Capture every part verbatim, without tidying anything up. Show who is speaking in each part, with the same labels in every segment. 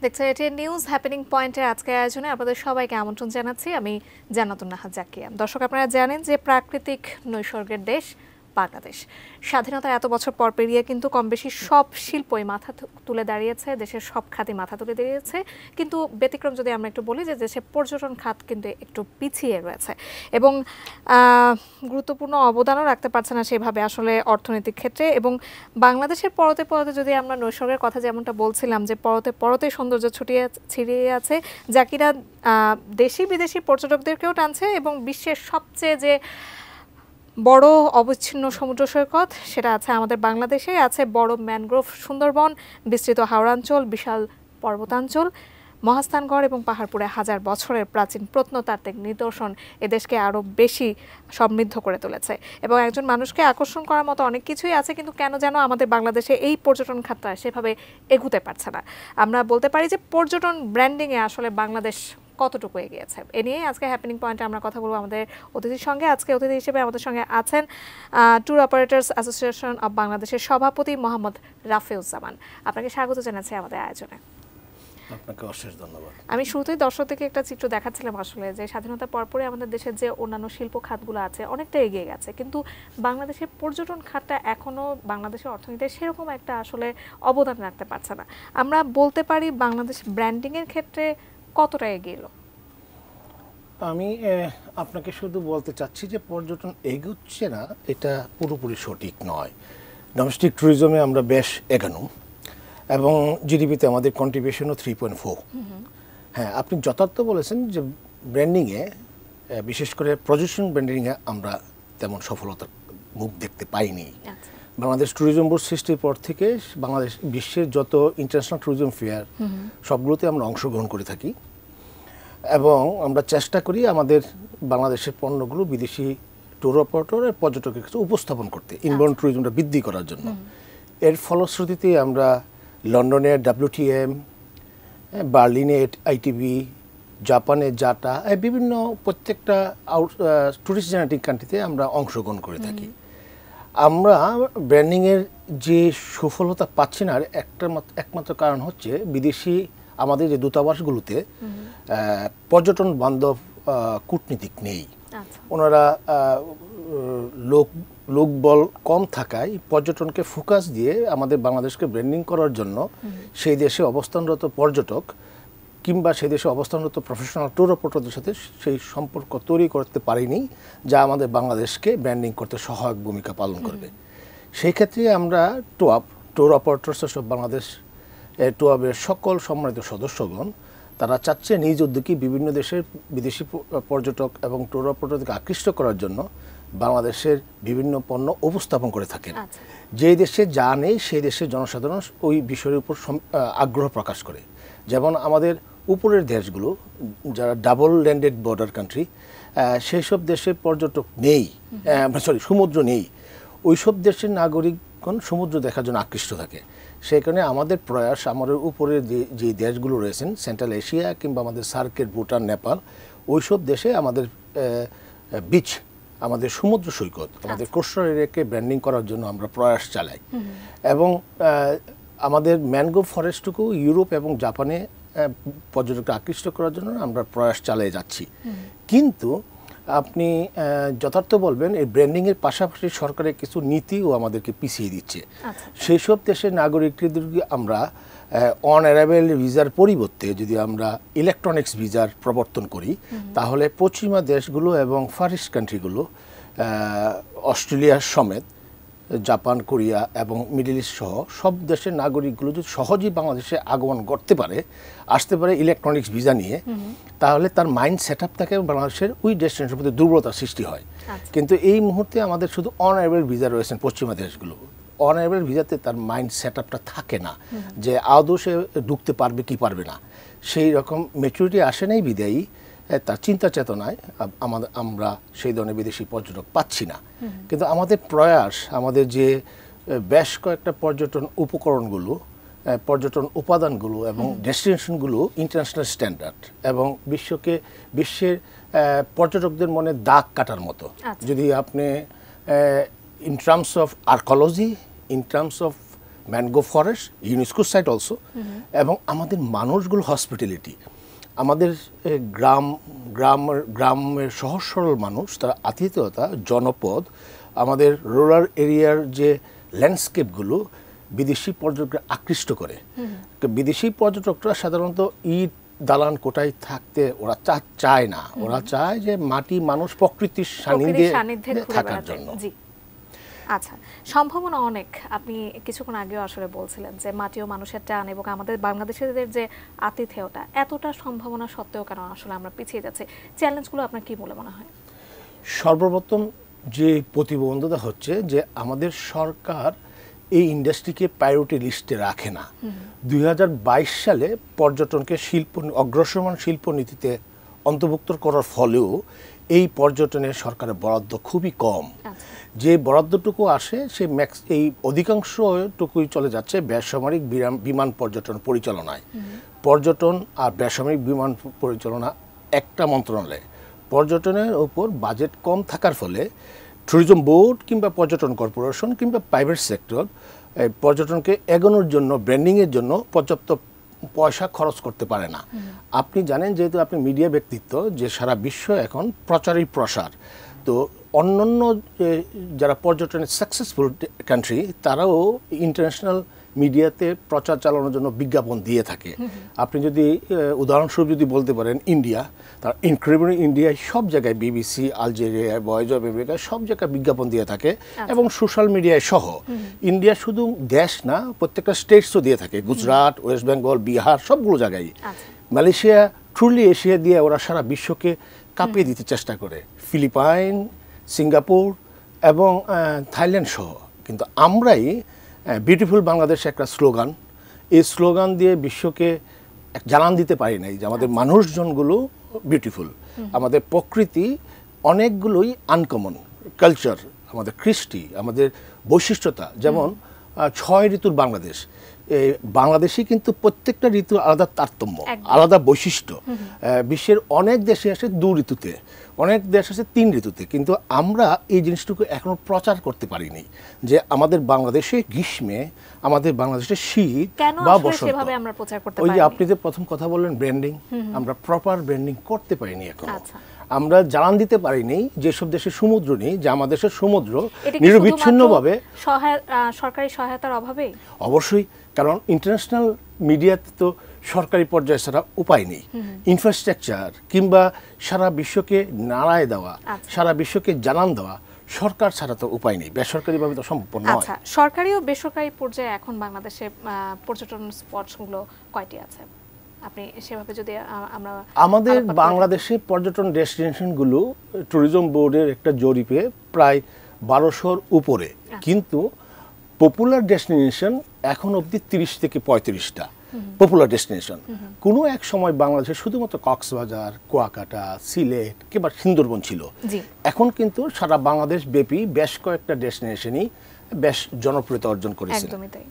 Speaker 1: দেখছেন ATN news happening পয়েন্টের আজকের আয়োজনে আপনাদের সবাইকে আমন্ত্রণ জানাচ্ছি। আমি জান্নাতুন নাহার জাকিয়া। দর্শক, আপনারা জানেন যে প্রাকৃতিক নৈসর্গের দেশ বাংলাদেশ স্বাধীনতার এত বছর পর পেরিয়ে কিন্তু কম বেশি সব শিল্পই মাথা তুলে দাঁড়িয়েছে, দেশের সব খাতই মাথা তুলে দাঁড়িয়েছে। কিন্তু ব্যতিক্রম যদি আমরা একটু বলি যে দেশের পর্যটন খাত কিন্তু একটু পিছিয়ে রয়েছে এবং গুরুত্বপূর্ণ অবদানও রাখতে পারছে না সেভাবে আসলে অর্থনৈতিক ক্ষেত্রে। এবং বাংলাদেশের পরতে পরতে যদি আমরা নৈসর্গের কথা যেমনটা বলছিলাম যে পরতে পরতে সৌন্দর্য ছড়িয়ে ছিটিয়ে আছে, যা কিনা দেশি বিদেশি পর্যটকদেরকেও টানছে এবং বিশ্বের সবচেয়ে যে বড় অবিচ্ছিন্ন সমুদ্র সৈকত সেটা আছে আমাদের বাংলাদেশে। আছে বড় ম্যানগ্রোভ সুন্দরবন, বিস্তৃত হাওড়াঞ্চল, বিশাল পর্বতাঞ্চল, মহাস্থানগড় এবং পাহাড়পুরে হাজার বছরের প্রাচীন প্রত্নতাত্ত্বিক নিদর্শন এদেশকে আরও বেশি সমৃদ্ধ করে তুলেছে। এবং একজন মানুষকে আকর্ষণ করার মতো অনেক কিছুই আছে, কিন্তু কেন যেন আমাদের বাংলাদেশে এই পর্যটন খাতটা সেভাবে এগুতে পারছে না। আমরা বলতে পারি যে পর্যটন ব্র্যান্ডিংয়ে আসলে বাংলাদেশ কতটুকু এগিয়েছে, এ নিয়ে আজকে হ্যাপেনিং পয়েন্টে আমরা কথা বলবো আমাদের অতিথির সঙ্গে। আজকে অতিথি হিসেবে আমাদের সঙ্গে আছেন ট্যুর অপারেটরস অ্যাসোসিয়েশন অব বাংলাদেশের সভাপতি মোহাম্মদ রাফিউজ্জামান। আপনাকে স্বাগত জানাচ্ছি আমাদের আয়োজনে।
Speaker 2: আপনাকে অশেষ ধন্যবাদ।
Speaker 1: আমি শুরুতেই দর্শক থেকে একটা চিত্র দেখাচ্ছিলাম আসলে যে স্বাধীনতার পরপরই আমাদের দেশের যে অন্যান্য শিল্প খাতগুলো আছে অনেকটা এগিয়ে গেছে, কিন্তু বাংলাদেশের পর্যটন খাতটা এখনও বাংলাদেশের অর্থনীতিতে সেরকম একটা আসলে অবদান রাখতে পারছে না। আমরা বলতে পারি বাংলাদেশ ব্র্যান্ডিংয়ের ক্ষেত্রে কতটা এগিয়ে এলো?
Speaker 2: আমি আপনাকে শুধু বলতে চাচ্ছি যে পর্যটন এগোচ্ছে না এটা পুরোপুরি সঠিক নয়। ডোমেস্টিক ট্যুরিজমে আমরা বেশ এগানো এবং জিডিপিতে আমাদের কন্ট্রিবিউশনও থ্রি পয়েন্ট ফোর। হ্যাঁ, আপনি যথার্থ বলেছেন যে ব্র্যান্ডিংয়ে, বিশেষ করে পর্যটন ব্র্যান্ডিংয়ে আমরা তেমন সফলতার মুখ দেখতে পাইনি। বাংলাদেশ ট্যুরিজম বোর্ড সৃষ্টির পর থেকে বাংলাদেশ বিশ্বের যত ইন্টারন্যাশনাল ট্যুরিজম ফেয়ার সবগুলোতে আমরা অংশগ্রহণ করে থাকি এবং আমরা চেষ্টা করি আমাদের বাংলাদেশের পণ্যগুলো বিদেশি ট্যুর অপারেটর আর পর্যটকের কাছে উপস্থাপন করতে, ইনবাউন্ড ট্যুরিজমটা বৃদ্ধি করার জন্য। এর ফলশ্রুতিতে আমরা লন্ডনে ডাব্লিউটিএম, বার্লিনে আইটিবি, জাপানে জাটা, বিভিন্ন প্রত্যেকটা আউট ট্যুরিস্ট জেনারেটিং কান্ট্রিতে আমরা অংশগ্রহণ করে থাকি। আমরা ব্র্যান্ডিংয়ের যে সফলতা পাচ্ছি না একটা একমাত্র কারণ হচ্ছে বিদেশি আমাদের যে দূতাবাসগুলোতে পর্যটন বান্ধব কূটনীতিক নেই। ওনারা লোক লোকবল কম থাকায় পর্যটনকে ফোকাস দিয়ে আমাদের বাংলাদেশকে ব্র্যান্ডিং করার জন্য সেই দেশে অবস্থানরত পর্যটক কিংবা সেই দেশে অবস্থানরত প্রফেশনাল ট্যুর অপারেটরদের সাথে সেই সম্পর্ক তৈরি করতে পারিনি যা আমাদের বাংলাদেশকে ব্র্যান্ডিং করতে সহায়ক ভূমিকা পালন করবে। সেই ক্ষেত্রে আমরা TOAB tour operators of Bangladesh টুয়াবের সকল সম্মানিত সদস্যগণ তারা চাচ্ছে নিজ উদ্যোগে বিভিন্ন দেশের বিদেশি পর্যটক এবং ট্যুর অপারেটরকে আকৃষ্ট করার জন্য বাংলাদেশের বিভিন্ন পণ্য উপস্থাপন করে থাকেন। যে দেশে যা নেই সেই দেশের জনসাধারণ ওই বিষয়ের উপর আগ্রহ প্রকাশ করে। যেমন আমাদের উপরের দেশগুলো যারা ডাবল ল্যান্ডেড বর্ডার কান্ট্রি, সেই সব দেশের পর্যটক নেই, সরি সমুদ্র নেই, ওই সব দেশের নাগরিকগণ সমুদ্র দেখার জন্য আকৃষ্ট থাকে। সেই কারণে আমাদের প্রয়াস আমাদের উপরে যে যে দেশগুলো রয়েছেন সেন্ট্রাল এশিয়া কিংবা আমাদের সার্কের ভুটান, নেপাল, ওই সব দেশে আমাদের বিচ, আমাদের সমুদ্র সৈকত, আমাদের কোস্টাল এরিয়াকে ব্র্যান্ডিং করার জন্য আমরা প্রয়াস চালাই এবং আমাদের ম্যানগ্রোভ ফরেস্টটুকু ইউরোপ এবং জাপানে পর্যটককে আকৃষ্ট করার জন্য আমরা প্রয়াস চালিয়ে যাচ্ছি। কিন্তু আপনি যথার্থ বলবেন এই ব্র্যান্ডিংয়ের পাশাপাশি সরকারের কিছু নীতিও আমাদেরকে পিছিয়ে দিচ্ছে। সেই সব দেশের নাগরিকদেরকে আমরা অন অ্যারাইভেল ভিসার পরিবর্তে যদি আমরা ইলেকট্রনিক্স ভিসার প্রবর্তন করি তাহলে পশ্চিমা দেশগুলো এবং ফার ইস্ট কান্ট্রিগুলো, অস্ট্রেলিয়ার সমেত, জাপান, কোরিয়া এবং মিডল ইস্ট সহ সব দেশের নাগরিকগুলো যদি সহজেই বাংলাদেশে আগমন করতে পারে, আসতে পারে ইলেকট্রনিক্স ভিসা নিয়ে, তাহলে তার মাইন্ড সেট আপ থাকে বাংলাদেশের ওই ডেস্টিনেশনের প্রতি দুর্বলতা সৃষ্টি হয়। কিন্তু এই মুহূর্তে আমাদের শুধু অন অ্যারাইভেল ভিসা রয়েছেন পশ্চিমা দেশগুলো, অন অ্যারাইভেল ভিসাতে তার মাইন্ড সেট আপটা থাকে না যে আদৌ সে ঢুকতে পারবে কি পারবে না, সেই রকম ম্যাচুরিটি আসে নাই বিদায়ী তার চিন্তা চেতনায় আমাদের আমরা সেই ধরনের বিদেশি পর্যটক পাচ্ছি না। কিন্তু আমাদের প্রয়াস, আমাদের যে বেশ কয়েকটা পর্যটন উপকরণগুলো, পর্যটন উপাদানগুলো এবং ডেস্টিনেশনগুলো ইন্টারন্যাশনাল স্ট্যান্ডার্ড এবং বিশ্বকে বিশ্বের পর্যটকদের মনে দাগ কাটার মতো। যদি আপনি in terms of archaeology, in terms of mangrove forest, UNESCO site also, এবং আমাদের মানুষগুলো হসপিটালিটি, আমাদের গ্রাম গ্রাম গ্রামের সহজ সরল মানুষ, তারা আতিথেয়তা, জনপদ, আমাদের রুরাল এরিয়ার যে ল্যান্ডস্কেপগুলো বিদেশি পর্যটকরা আকৃষ্ট করে। বিদেশি পর্যটকরা সাধারণত ইট দালান কোটায় থাকতে ওরা চায় না, ওরা চায় যে মাটি মানুষ প্রকৃতির সান্নিধ্যে থাকার জন্য।
Speaker 1: আচ্ছা, সম্ভাবনা অনেক। আপনি কিছুক্ষণ আগেও আসলে বলছিলেন যে মাটি ও মানুষের টান এবং আমাদের বাংলাদেশিদের যে আতিথেয়তা, এতটা সম্ভাবনা সত্ত্বেও কেন আসলে আমরা পিছিয়ে যাচ্ছি? চ্যালেঞ্জগুলো আপনার কি বলে মনে হয়?
Speaker 2: সর্বপ্রথম যে প্রতিবন্ধকতা হচ্ছে যে আমাদের সরকার এই ইন্ডাস্ট্রিকে প্রায়োরিটি লিস্টে রাখে না। দুই হাজার বাইশ সালে পর্যটনকে শিল্প অগ্রসরমান শিল্পনীতিতে অন্তর্ভুক্ত করার ফলেও এই পর্যটনের সরকারের বরাদ্দ খুবই কম। যে বরাদ্দটুকু আসে সে ম্যাক্স এই অধিকাংশটুকুই চলে যাচ্ছে বেসামরিক বিমান পর্যটন পরিচালনায়। পর্যটন আর বেসামরিক বিমান পরিচালনা একটা মন্ত্রণালয়। পর্যটনের ওপর বাজেট কম থাকার ফলে ট্যুরিজম বোর্ড কিংবা পর্যটন কর্পোরেশন কিংবা প্রাইভেট সেক্টর পর্যটনকে এগোনোর জন্য, ব্র্যান্ডিংয়ের জন্য পর্যাপ্ত পয়সা খরচ করতে পারে না। আপনি জানেন, যেহেতু আপনি মিডিয়া ব্যক্তিত্ব, যে সারা বিশ্ব এখন প্রচারই প্রসার। তো অন্যান্য যারা পর্যটনের সাকসেসফুল কান্ট্রি, তারাও ইন্টারন্যাশনাল মিডিয়াতে প্রচার চালানোর জন্য বিজ্ঞাপন দিয়ে থাকে। আপনি যদি উদাহরণস্বরূপ যদি বলতে পারেন ইন্ডিয়া, তার ইনক্রেডিবল ইন্ডিয়ায় সব জায়গায় BBC, Algeria, Voice of America সব জায়গায় বিজ্ঞাপন দিয়ে থাকে এবং সোশ্যাল মিডিয়ায় সহ। ইন্ডিয়া শুধু দেশ না, প্রত্যেকটা স্টেটসও দিয়ে থাকে, গুজরাট, ওয়েস্ট বেঙ্গল, বিহার সবগুলো জায়গায়। মালয়েশিয়া ট্রুলি এশিয়া দিয়ে ওরা সারা বিশ্বকে কাঁপিয়ে দিতে চেষ্টা করে, ফিলিপাইন, সিঙ্গাপুর এবং থাইল্যান্ড সহ। কিন্তু আমরাই বিউটিফুল বাংলাদেশ একটা স্লোগান, এই স্লোগান দিয়ে বিশ্বকে জানান দিতে পারি নাই যে আমাদের মানুষজনগুলো বিউটিফুল, আমাদের প্রকৃতি অনেকগুলোই আনকমন, কালচার, আমাদের কৃষ্টি, আমাদের বৈশিষ্ট্যতা। যেমন ছয় ঋতুর বাংলাদেশ, এই বাংলাদেশে কিন্তু প্রত্যেকটা ঋতু আলাদা তারতম্য, আলাদা বৈশিষ্ট্য। বিশ্বের অনেক দেশে আসে দু ঋতুতে, অনেক দেশ আছে তিন ঋতুতে, কিন্তু আমরা এই জিনিসটুকু এখনো প্রচার করতে পারিনি যে আমাদের বাংলাদেশে গ্রীষ্মে, আমাদের বাংলাদেশে শীত বা বসন্ত। ওই যে আপনি যে প্রথম কথা বললেন ব্র্যান্ডিং, আমরা প্রপার ব্র্যান্ডিং করতে পারিনি এখনো। আমরা জানান দিতে পারিনি যেসব দেশে সমুদ্র নেই, যে আমাদের দেশের সমুদ্র নিরবিচ্ছিন্নভাবে
Speaker 1: সরকারি সহায়তার অভাবে।
Speaker 2: অবশ্যই, কারণ ইন্টারন্যাশনাল মিডিয়াতে তো সরকারি পর্যায়ে ছাড়া উপায় নেই। ইনফ্রাস্ট্রাকচার কিংবা সারা বিশ্বকে নাড়ায় দেওয়া, সারা বিশ্বকে জানান দেওয়া সরকার ছাড়া তো উপায় নেই, বেসরকারিভাবে তো সম্ভব নয়।
Speaker 1: আচ্ছা, সরকারি ও বেসরকারি পর্যায়ে এখন বাংলাদেশে পর্যটন স্পটগুলো কয়টি আছে? আপনি সেভাবে যদি আমরা
Speaker 2: আমাদের বাংলাদেশে পর্যটন ডেস্টিনেশনগুলো ট্যুরিজম বোর্ডের একটা জরিপে প্রায় বারোশোর উপরে, কিন্তু পপুলার ডেস্টিনেশন এখন অবধি তিরিশ থেকে পঁয়ত্রিশটা পপুলার ডেস্টিনেশন। কোনো এক সময় বাংলাদেশে শুধুমাত্র কক্সবাজার, কুয়াকাটা, সিলেট কিংবা সুন্দরবন ছিল। এখন কিন্তু সারা বাংলাদেশ ব্যাপী বেশ কয়েকটা ডেস্টিনেশনই বেশ জনপ্রিয়তা অর্জন করেছে।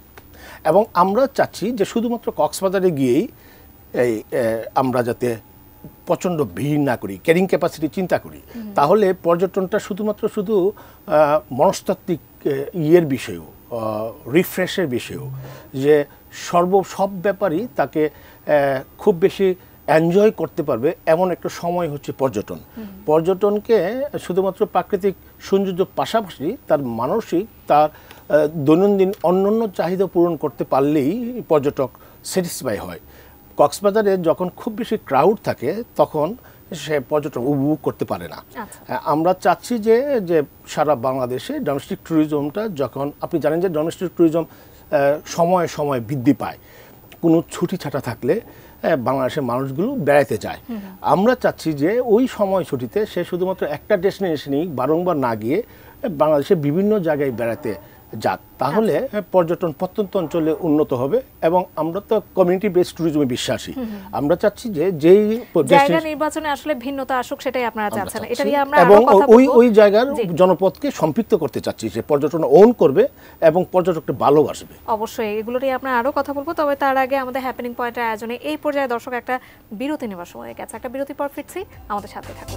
Speaker 2: এবং আমরা চাচ্ছি যে শুধুমাত্র কক্সবাজারে গিয়েই এই আমরা যাতে প্রচণ্ড ভিড় না করি, ক্যারিং ক্যাপাসিটি চিন্তা করি, তাহলে পর্যটনটা শুধুমাত্র শুধু মনস্তাত্ত্বিক ইয়ের বিষয়েও, রিফ্রেশের বিষয়েও, যে সর্ব সব ব্যাপারই তাকে খুব বেশি এনজয় করতে পারবে এমন একটা সময় হচ্ছে পর্যটন। পর্যটনকে শুধুমাত্র প্রাকৃতিক সৌন্দর্যের পাশাপাশি তার মানসিক, তার দৈনন্দিন অন্যান্য চাহিদা পূরণ করতে পারলেই পর্যটক স্যাটিসফাই হয়। কক্সবাজারে যখন খুব বেশি ক্রাউড থাকে তখন সে পর্যটন উপভোগ করতে পারে না। আমরা চাচ্ছি যে যে সারা বাংলাদেশে ডোমেস্টিক ট্যুরিজমটা, যখন আপনি জানেন যে ডোমেস্টিক ট্যুরিজম সময়ে সময়ে বৃদ্ধি পায়, কোনো ছুটি ছাটা থাকলে বাংলাদেশের মানুষগুলো বেড়াতে যায়। আমরা চাচ্ছি যে ওই সময় ছুটিতে সে শুধুমাত্র একটা ডেস্টিনেশনেই বারংবার না গিয়ে বাংলাদেশের বিভিন্ন জায়গায় বেড়াতে যাক, তাহলে পর্যটন প্রত্যন্ত অঞ্চলে উন্নত হবে। এবং আমরা তো কমিউনিটি বেসড ট্যুরিজমে বিশ্বাসী। আমরা চাচ্ছি যে যেই
Speaker 1: জায়গা নির্বাচনে আসলে ভিন্নতা আসুক, সেটাই আপনারা চাচ্ছেন। এটা নিয়ে আমরা
Speaker 2: এবং ওই ওই জায়গার জনপদকে সম্পৃক্ত করতে চাচ্ছি, যে পর্যটন ওন করবে এবং পর্যটককে ভালোবাসবে।
Speaker 1: অবশ্যই এগুলো নিয়ে আমরা আরো কথা বলবো, তবে তার আগে আমাদের হ্যাপেনিং পয়েন্টের আয়োজনে এই পর্যায়ে দর্শক একটা বিরতি নেওয়ার সময় হয়ে গেছে। একটা বিরতি পর ফিরছি, আমাদের সাথে থাকুন।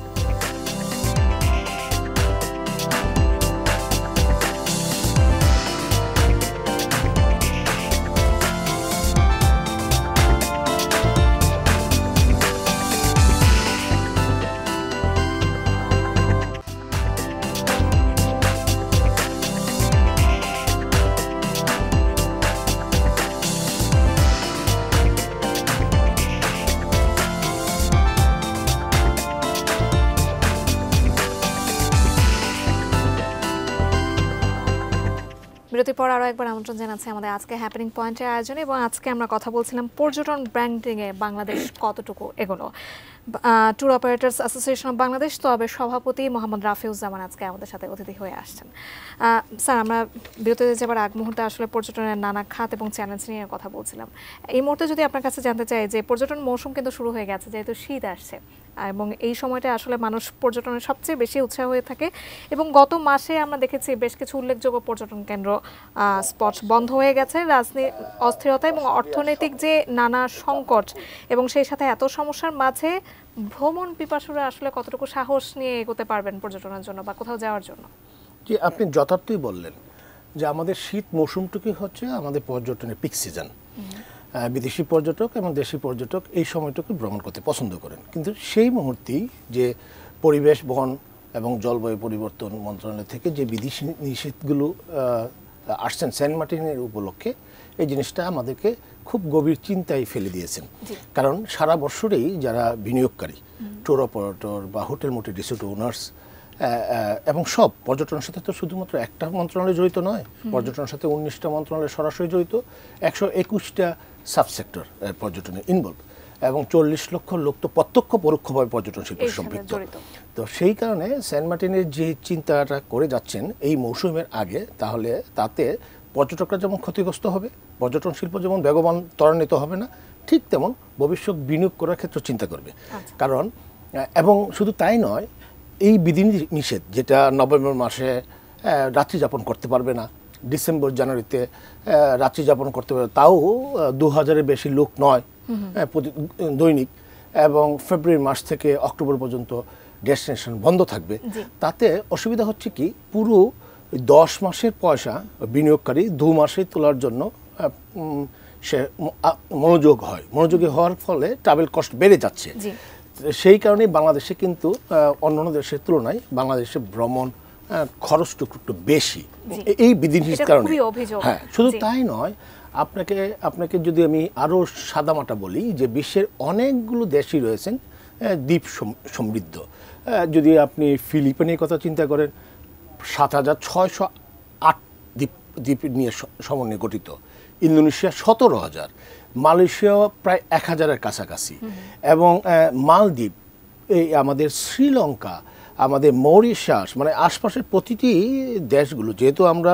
Speaker 1: বিরতির পর আরও একবার আমন্ত্রণ জানাচ্ছি আমাদের আজকে হ্যাপেনিং পয়েন্টের আয়োজনে, এবং আজকে আমরা কথা বলছিলাম পর্যটন ব্র্যান্ডিংয়ে বাংলাদেশ কতটুকু এগোলো। Tour operators association of Bangladesh তবে সভাপতি মোহাম্মদ রাফিউজ্জামান আজকে আমাদের সাথে অতিথি হয়ে আসছেন। স্যার, আমরা বিরতিতে যাবার আগ মুহূর্তে আসলে পর্যটনের নানা খাত এবং চ্যালেঞ্জ নিয়ে কথা বলছিলাম। এই মুহূর্তে যদি আপনার কাছে জানতে চাই যে পর্যটন মৌসুম কিন্তু শুরু হয়ে গেছে, যেহেতু শীত আসছে, এবং এই সময়টা আসলে মানুষ পর্যটনের সবচেয়ে বেশি উৎসাহ হয়ে থাকে, এবং গত মাসে আমরা দেখেছি বেশ কিছু উল্লেখযোগ্য পর্যটন কেন্দ্র স্পট বন্ধ হয়ে গেছে। রাজনীতি অস্থিরতা এবং অর্থনৈতিক যে নানা সংকট এবং সেই সাথে এত সমস্যার মাঝে ভ্রমণ পিপাসুরা আসলে কতটুকু সাহস নিয়ে এগোতে পারবেন পর্যটনের জন্য বা কোথাও যাওয়ার জন্য?
Speaker 2: জি, আপনি যথার্থই বললেন যে আমাদের শীত মৌসুমটুকুই হচ্ছে আমাদের পর্যটনের পিক সিজন। বিদেশি পর্যটক এবং দেশি পর্যটক এই সময়টুকু ভ্রমণ করতে পছন্দ করেন, কিন্তু সেই মুহূর্তেই যে পরিবেশ বন এবং জলবায়ু পরিবর্তন মন্ত্রণালয় থেকে যে বিদেশি নিষেধগুলো আসছেন সেন্ট মার্টিনের উপলক্ষে, এই জিনিসটা আমাদেরকে খুব গভীর চিন্তায় ফেলে দিয়েছেন। কারণ সারা বছরেই যারা বিনিয়োগকারী, ট্যুর অপারেটর বা হোটেল মোটেল রিসোর্ট ওনার্স এবং সব পর্যটনের সাথে তো শুধুমাত্র একটা মন্ত্রণালয় জড়িত নয়, পর্যটনের সাথে উনিশটা মন্ত্রণালয় সরাসরি জড়িত, একশো একুশটা সাবসেক্টর পর্যটনে ইনভলভ, এবং চল্লিশ লক্ষ লোক তো প্রত্যক্ষ পরোক্ষভাবে পর্যটন শিল্পে সম্পৃক্ত। তো সেই কারণে সেন্ট মার্টিনের যে চিন্তাটা করে যাচ্ছেন এই মৌসুমের আগে, তাহলে তাতে পর্যটকরা যেমন ক্ষতিগ্রস্ত হবে, পর্যটন শিল্প যেমন বেগবান ত্বরান্বিত হবে না, ঠিক তেমন ভবিষ্যৎ বিনিয়োগ করার ক্ষেত্রে চিন্তা করবে। কারণ এবং শুধু তাই নয়, এই বিধি নিষেধ যেটা নভেম্বর মাসে রাত্রি যাপন করতে পারবে না, ডিসেম্বর জানুয়ারিতে রাত্রি যাপন করতে পারবে, তাও দু হাজারের বেশি লোক নয় প্রতি দৈনিক, এবং ফেব্রুয়ারি মাস থেকে অক্টোবর পর্যন্ত ডেস্টিনেশন বন্ধ থাকবে। তাতে অসুবিধা হচ্ছে কি, পুরো দশ মাসের পয়সা বিনিয়োগকারী দু মাসে তোলার জন্য সে মনোযোগ হয়, মনোযোগী হওয়ার ফলে ট্রাভেল কস্ট বেড়ে যাচ্ছে। সেই কারণেই বাংলাদেশে কিন্তু অন্যান্য দেশের তুলনায় বাংলাদেশে ভ্রমণ খরচটুকু একটু বেশি এই বিধিনিষেধের কারণে। হ্যাঁ, শুধু তাই নয়, আপনাকে আপনাকে যদি আমি আরও সাদামাটা বলি যে বিশ্বের অনেকগুলো দেশই রয়েছেন দ্বীপ সমৃদ্ধ। যদি আপনি ফিলিপাইনের কথা চিন্তা করেন, সাত হাজার ছয়শো আট দ্বীপ দ্বীপ নিয়ে সমন্বয়ে গঠিত, ইন্দোনেশিয়া সতেরো হাজার, মালয়েশিয়া প্রায় এক হাজারের কাছাকাছি, এবং মালদ্বীপ, এই আমাদের শ্রীলঙ্কা, আমাদের মরিশাস, মানে আশপাশের প্রতিটি দেশগুলো, যেহেতু আমরা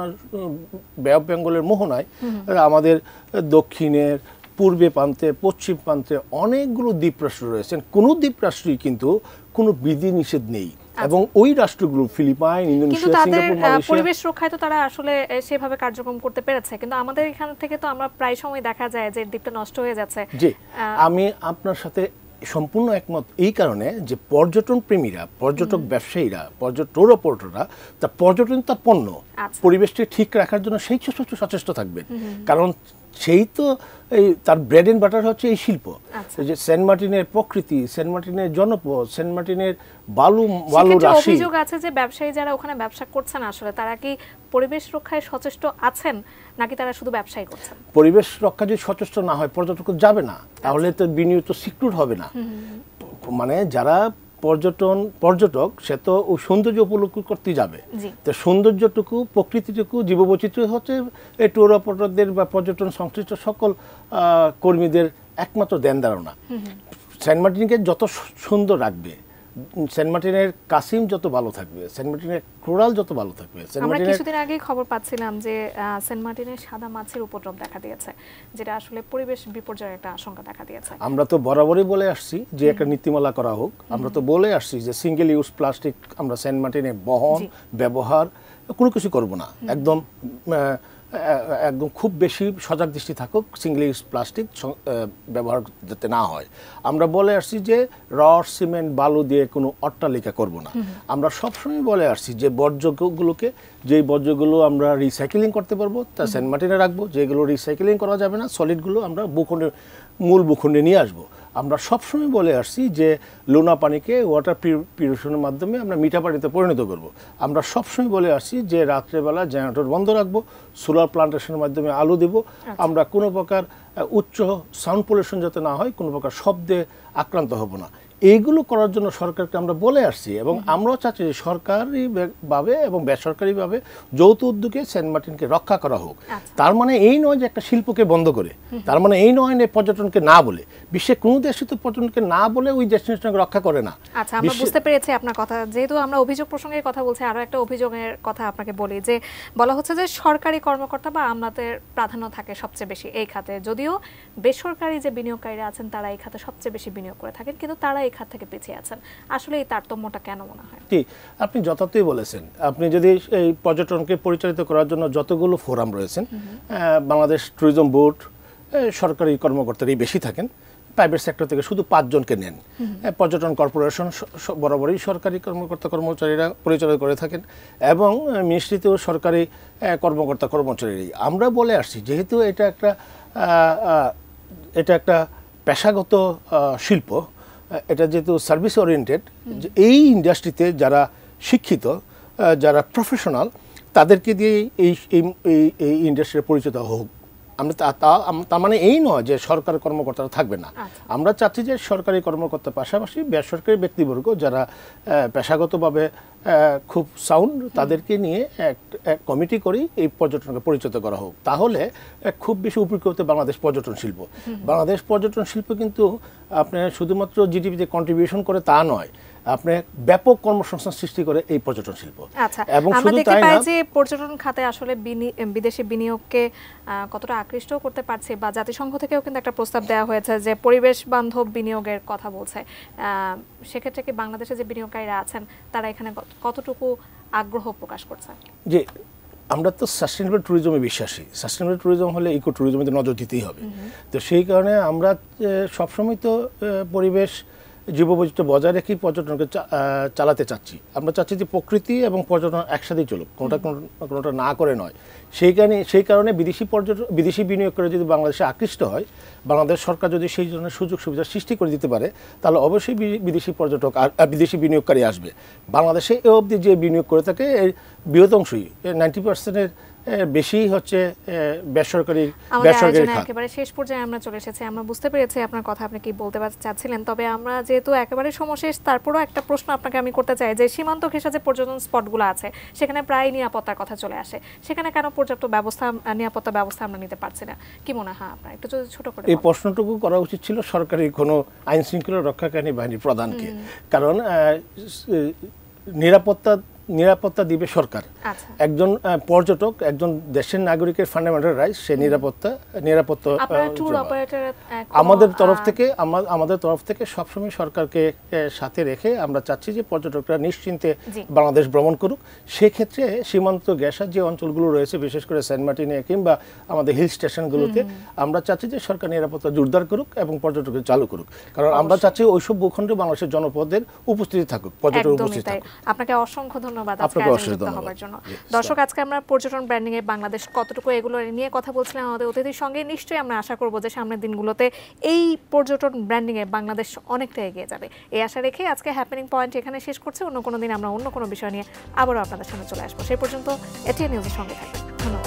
Speaker 2: বে অফ বেঙ্গলের মোহনায়, আমাদের দক্ষিণের পূর্বে প্রান্তে পশ্চিম প্রান্তে অনেকগুলো দ্বীপরাষ্ট্র রয়েছেন, কোনো দ্বীপরাষ্ট্রই কিন্তু কোনো বিধি নিষেধ নেই, এবং ওই রাষ্ট্রগুলো ফিলিপাইন, ইন্দোনেশিয়া, সিঙ্গাপুর, মালয়েশিয়া,
Speaker 1: পরিবেশ রক্ষায় তো তারা আসলে সেভাবে কার্যক্রম করতে পেরেছে, কিন্তু আমাদের এখান থেকে তো আমরা প্রায় সময় দেখা যায় যে দ্বীপটা নষ্ট হয়ে যাচ্ছে।
Speaker 2: জি, আমি আপনার সাথে সম্পূর্ণ একমত এই কারণে যে পর্যটন প্রেমীরা, পর্যটক ব্যবসায়ীরা, পর্যটন অপারেটররা তা পর্যটন তার পণ্য, পরিবেশটি ঠিক রাখার জন্য সেই সচেষ্ট থাকবেন, কারণ সেই তো এই তার ব্রেড এন্ড বাটার হচ্ছে এই শিল্প। যে সেন্ট মার্টিনের প্রকৃতি, সেন্ট মার্টিনের জনপদ, সেন্ট মার্টিনের বালু বালু রাশি।
Speaker 1: অভিযোগ আছে যে ব্যবসায়ী যারা ওখানে ব্যবসা করছেন আসলে তারা কি পরিবেশ রক্ষায় সচেষ্ট আছেন নাকি তারা শুধু ব্যবসায়ী করছেন?
Speaker 2: পরিবেশ রক্ষা যদি সচেষ্ট না হয় পর্যটক যাবে না, তাহলে তো বিনিয়োগ তো সিকিউর হবে না। মানে যারা পর্যটন পর্যটক সে তো ও সৌন্দর্য উপলক্ষ করতে যাবে, তো সৌন্দর্যটুকু, প্রকৃতিটুকু, জীববৈচিত্র্য হচ্ছে এই ট্যুর অপারেটরদের বা পর্যটন সংশ্লিষ্ট সকল কর্মীদের একমাত্র ধ্যান ধারণা। সেন্ট মার্টিনকে যত সুন্দর রাখবে, সেন্ট মার্টিনের কাসিম যত ভালো থাকবে, সেন্ট মার্টিনের কোরাল যত ভালো থাকবে।
Speaker 1: আমরা কিছুদিন আগেই খবর পাচ্ছিলাম যে সেন্ট মার্টিনের সাদা মাছের উপদ্রব দেখা দিয়েছে, যেটা আসলে পরিবেশ বিপর্যয়ের একটা আশঙ্কা দেখা দিয়েছে।
Speaker 2: আমরা তো বরাবরই বলে আসছি যে একটা নীতিমালা করা হোক, আমরা তো বলে আসছি যে সিঙ্গেল ইউজ প্লাস্টিক আমরা সেন্ট মার্টিনে বহন, ব্যবহার কোনো কিছু করব না, একদম একদম খুব বেশি সজাগ দৃষ্টি থাকুক, সিঙ্গেল ইউজ প্লাস্টিক ব্যবহার যাতে না হয়। আমরা বলে আসছি যে রড, সিমেন্ট, বালু দিয়ে কোনো অট্টালিকা করব না। আমরা সবসময় বলে আসছি যে বর্জ্যগুলোকে, যেই বর্জ্যগুলো আমরা রিসাইকেলিং করতে পারবো তা সেন্ট মার্টিনে রাখবো, যেগুলো রিসাইকেলিং করা যাবে না সলিডগুলো আমরা ভূখণ্ডে, মূল ভূখণ্ডে নিয়ে আসবো। আমরা সবসময় বলে আসছি যে লোনা পানিকে ওয়াটার পিউরিফিকেশনের মাধ্যমে আমরা মিঠা পানিতে পরিণত করব। আমরা সবসময় বলে আসছি যে রাত্রেবেলা জেনারেটর বন্ধ রাখবো, সোলার প্লান্টেশনের মাধ্যমে আলো দেব, আমরা কোনো প্রকার উচ্চ সাউন্ড পলিউশন যাতে না হয়, কোনো প্রকার শব্দে আক্রান্ত হব না। এইগুলো করার জন্য সরকারকে আমরা বলে আসছি এবং আমরাও চাচ্ছি যে সরকারিভাবে এবং বেসরকারিভাবে যৌথ উদ্যোগে সেন্ট মার্টিনকে রক্ষা করা হোক। তার মানে এই নয় যে একটা শিল্পকে বন্ধ করে, তার মানে এই নয় যে পর্যটনকে না বলে, বিশ্বের কোনো দেশই তো পর্যটনকে না বলে ওই ডেস্টিনেশনকে রক্ষা করে না।
Speaker 1: আচ্ছা, আমরা বুঝতে পেরেছি আপনার কথা। যেহেতু আমরা অভিযোগ প্রসঙ্গে কথা বলছি, আরো একটা অভিযোগের কথা আপনাকে বলি যে বলা হচ্ছে যে সরকারি কর্মকর্তা বা আমলাদের প্রাধান্য থাকে সবচেয়ে বেশি এই খাতে, যদিও বেসরকারি যে বিনিয়োগকারীরা আছেন তারা এই খাতে সবচেয়ে বেশি বিনিয়োগ করে থাকেন, কিন্তু তারা এই খাত থেকে পিছিয়ে আছেন। আসলে এই তারতম্যটা কেন মনে হয়?
Speaker 2: ঠিক, আপনি যথার্থই বলেছেন। আপনি যদি এই পর্যটনকে পরিচালিত করার জন্য যতগুলো ফোরাম রয়েছেন, বাংলাদেশ ট্যুরিজম বোর্ড সরকারি কর্মকর্তারাই বেশি থাকেন, প্রাইভেট সেক্টর থেকে শুধু পাঁচজনকে নেন। পর্যটন কর্পোরেশন বরাবরই সরকারি কর্মকর্তা কর্মচারীরা পরিচালনা করে থাকেন এবং মিনিস্ট্রিতেও সরকারি কর্মকর্তা কর্মচারীরাই। আমরা বলে আসছি যেহেতু এটা একটা এটা একটা পেশাগত শিল্প, এটা যেহেতু সার্ভিস ওরিয়েন্টেড, এই ইন্ডাস্ট্রিতে যারা শিক্ষিত, যারা প্রফেশনাল, তাদেরকে দিয়ে এই এই ইন্ডাস্ট্রিতে পরিচিত হোক। আমরা তার মানে এই নয় যে সরকারি কর্মকর্তারা থাকবে না। আমরা চাচ্ছি যে সরকারি কর্মকর্তার পাশাপাশি বেসরকারি ব্যক্তিবর্গ যারা পেশাগতভাবে খুব সাউন্ড, তাদেরকে নিয়ে এক কমিটি করি এই পর্যটনকে পরিচিত করা হোক। তাহলে খুব বেশি উপকৃত বাংলাদেশ পর্যটন শিল্প। বাংলাদেশ পর্যটন শিল্প কিন্তু আপনার শুধুমাত্র জিডিপিতে কন্ট্রিবিউশন করে তা নয়, আপনি ব্যাপক কর্মসংস্থান সৃষ্টি করে এই পর্যটন শিল্প।
Speaker 1: আচ্ছা, এবং শুধু তাই না, যে পর্যটন খাতে আসলে বিদেশি বিনিয়োগকে কতটা আকৃষ্ট করতে পারছে, বা জাতিসংঘ থেকেও কিন্তু একটা প্রস্তাব দেওয়া হয়েছে যে পরিবেশ বান্ধব বিনিয়োগের কথা বলছে। সেক্ষেত্রে কি বাংলাদেশে যে বিনিয়োগকারীরা আছেন তারা এখানে কতটুকু আগ্রহ প্রকাশ করছে? যে
Speaker 2: আমরা তো সাস্টেনেবল ট্যুরিজমে বিশ্বাসী। সাস্টেনেবল ট্যুরিজম হলে ইকো ট্যুরিজমে নজর দিতেই হবে। তো সেই কারণে আমরা সবসময় তো পরিবেশ জীববৈচিত্র্য বজায় রেখেই পর্যটনকে চালাতে চাচ্ছি। আমরা চাচ্ছি যে প্রকৃতি এবং পর্যটন একসাথেই চলুক, কোনোটা কোনোটা না করে নয়। সেই কারণে সেই কারণে বিদেশি পর্যটন বিদেশি বিনিয়োগ করে যদি বাংলাদেশে আকৃষ্ট হয়, বাংলাদেশ সরকার যদি সেই ধরনের সুযোগ সুবিধা সৃষ্টি করে দিতে পারে, তাহলে অবশ্যই বিদেশি পর্যটক আর বিদেশি বিনিয়োগকারী আসবে। বাংলাদেশে এ অবধি যে বিনিয়োগ করে থাকে এর বৃহৎ অংশই, নাইনটি পার্সেন্টের বেশি হচ্ছে বেসরকারি বেসরকারি খাত।
Speaker 1: একেবারে শেষ পর্যায়ে আমরা চলে এসেছি। আমরা বুঝতে পেরেছি আপনার কথা, আপনি কি বলতে চাচ্ছিলেন। তবে আমরা যেহেতু একেবারে সমশেষ, তারপরও একটা প্রশ্ন আপনাকে আমি করতে চাই যে সীমান্ত ঘেঁষা যে পর্যটন স্পটগুলো আছে সেখানে প্রায় নিরাপত্তার কথা চলে আসে, সেখানে কেন পর্যাপ্ত ব্যবস্থা নিরাপত্তা ব্যবস্থা আমরা নিতে পারছি না? কি মনে হয় আপনার? একটু যদি ছোট করে।
Speaker 2: এই প্রশ্নটুকু করা উচিত ছিল সরকারি কোনো আইন শৃঙ্খলা রক্ষাকারী বাহিনীর প্রধানকে, কারণ নিরাপত্তা নিরাপত্তা দিবে সরকার। একজন পর্যটক, একজন দেশের নাগরিকের ফান্ডামেন্টাল রাইট, সে নিরাপত্তা নিরাপত্তা আমাদের তরফ থেকে আমাদের তরফ থেকে সবসময় সরকারকে সাথে রেখে আমরা চাচ্ছি যে পর্যটকরা নিশ্চিন্তে বাংলাদেশ ভ্রমণ করুক। সেক্ষেত্রে সীমান্ত ঘেঁষা যে অঞ্চলগুলো রয়েছে, বিশেষ করে সেন্ট মার্টিনে কিংবা আমাদের হিল স্টেশনগুলোতে, আমরা চাচ্ছি যে সরকার নিরাপত্তা জোরদার করুক এবং পর্যটকদের চালু করুক, কারণ আমরা চাচ্ছি ওইসব ভূখণ্ডে বাংলাদেশের জনপদের উপস্থিতি থাকুক, পর্যটক উপস্থিতি থাকুক।
Speaker 1: আপনাকে অসংখ্য ধন্যবাদ হওয়ার জন্য। দর্শক, আজকে আমরা পর্যটন ব্র্যান্ডিং এ বাংলাদেশ কতটুকু এগুলো নিয়ে কথা বলছিলাম আমাদের অতিথির সঙ্গে। নিশ্চয়ই আমরা আশা করব যে সামনের দিনগুলোতে এই পর্যটন ব্র্যান্ডিং এ বাংলাদেশ অনেকটা এগিয়ে যাবে, এই আশা রেখে আজকে হ্যাপেনিং পয়েন্ট এখানে শেষ করছি। অন্য কোনো দিন আমরা অন্য কোনো বিষয় নিয়ে আবারও আপনাদের সামনে চলে আসবো। সেই পর্যন্ত এটিএন নিউজের সঙ্গে থাকবেন। ধন্যবাদ।